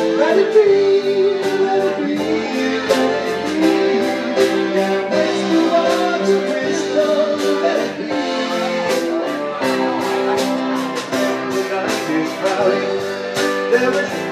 Let it be, let it be, let it be. Yeah, next to all to Bristol, let it be. The night is crowded, there is